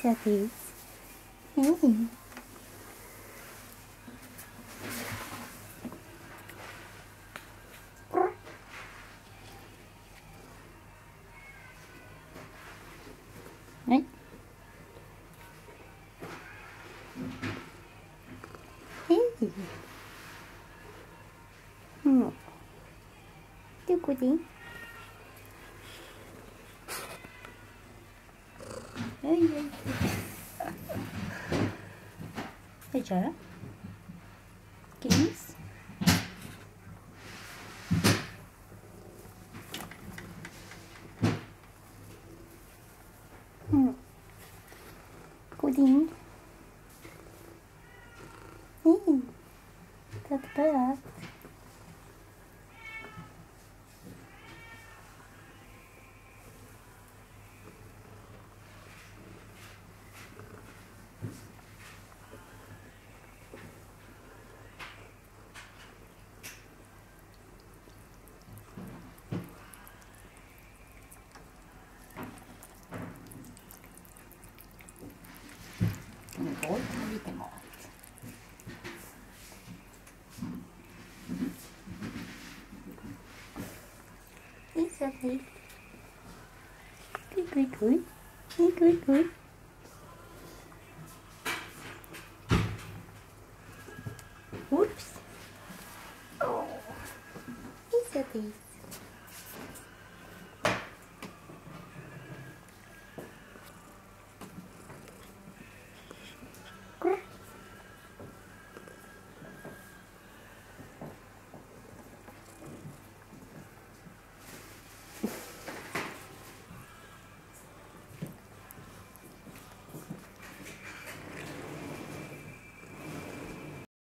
your face. Hey. Right. Hey. Du goding. Hey. Hey, Jara. Kings. Goding. Hey. That's bad. Oj, lite mat. It's okay. Good, good, good. Good, good, good.